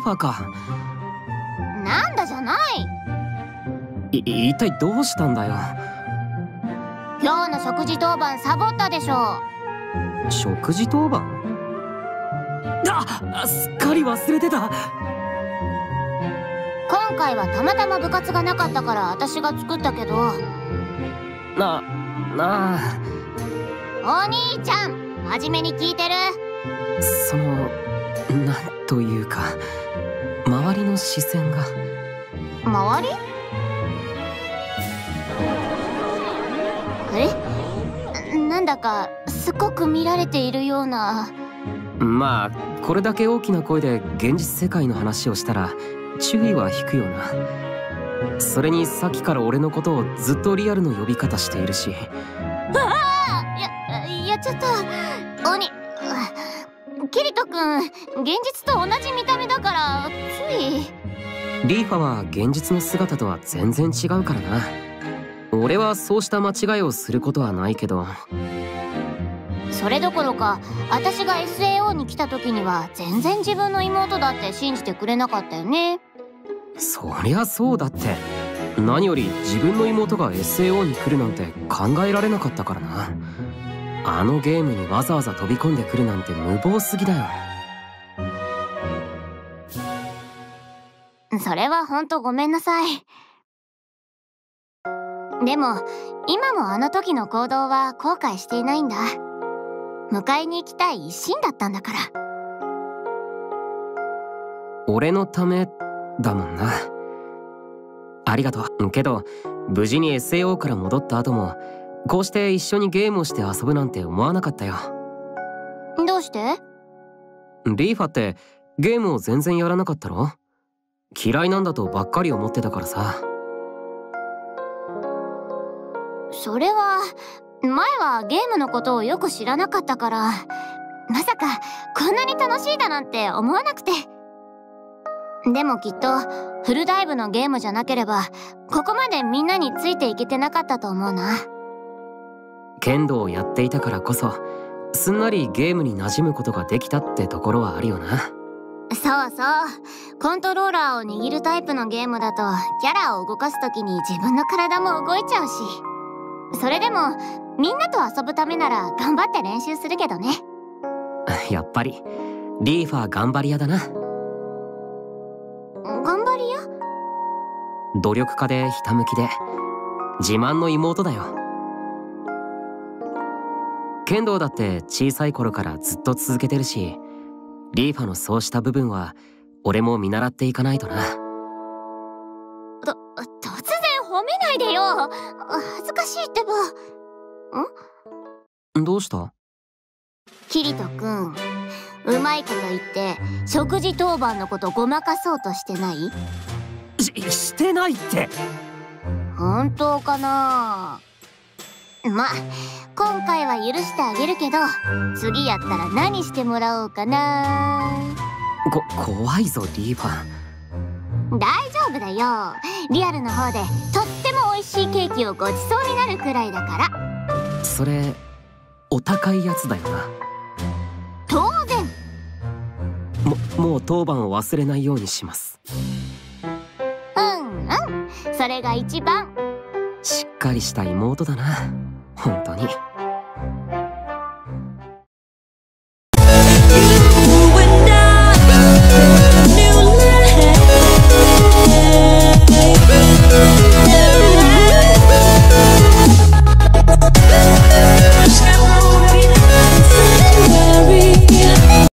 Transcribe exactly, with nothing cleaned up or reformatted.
ファか。 なんだじゃない。 い一体どうしたんだよ。 今日の食事当番サボったでしょ。 食事当番？あ、すっかり忘れてた。 今回はたまたま部活がなかったから私が作ったけど。 な、なあ。 お兄ちゃん、真面目に聞いてる？ その、なんというか、周りの視線が。 周り？え？なんだかすごく見られているような。 まあこれだけ大きな声で現実世界の話をしたら注意は引くよな。それにさっきから俺のことをずっとリアルの呼び方しているし。 ああ、ややっちゃった。鬼、キリト君、現実と同じ見た目だからつい。 リーファは現実の姿とは全然違うからな。俺はそうした間違いをすることはないけど。 それどころか私が エスエーオー に来た時には全然自分の妹だって信じてくれなかったよね。 そりゃそうだって。何より自分の妹が エスエーオー に来るなんて考えられなかったからな。あのゲームにわざわざ飛び込んでくるなんて無謀すぎだよ。 それはほんとごめんなさい。でも今もあの時の行動は後悔していないんだ。迎えに行きたい一心だったんだから。 俺のためだもんな。ありがとう。けど無事に エスエーオー から戻った後もこうして一緒にゲームをして遊ぶなんて思わなかったよ。 どうして？ リーファってゲームを全然やらなかったろ？嫌いなんだとばっかり思ってたからさ。 それは前はゲームのことをよく知らなかったから、まさかこんなに楽しいだなんて思わなくて。でもきっとフルダイブのゲームじゃなければここまでみんなについていけてなかったと思うな。 剣道をやっていたからこそすんなりゲームに馴染むことができたってところはあるよな。 そうそう、コントローラーを握るタイプのゲームだとキャラを動かす時に自分の体も動いちゃうし。それでもみんなと遊ぶためなら頑張って練習するけどね。 やっぱりリーファー頑張り屋だな。 頑張り屋？ 努力家でひたむきで自慢の妹だよ。剣道だって小さい頃からずっと続けてるし、リーファのそうした部分は俺も見習っていかないとな。 と、突然褒めないでよ。恥ずかしいってば。 ん？どうした？ キリト君、うまいこと言って食事当番のことごまかそうとしてない？ し、してないって。 本当かな。ま、今回は許してあげるけど次やったら何してもらおうかな。 こ、怖いぞリーファ。 大丈夫だよ。リアルの方でとっても美味しいケーキをごちそうになるくらいだから。 それお高いやつだよな。 当然。 も、もう当番を忘れないようにします。 うんうん、それが一番。 しっかりした妹だな、本当に。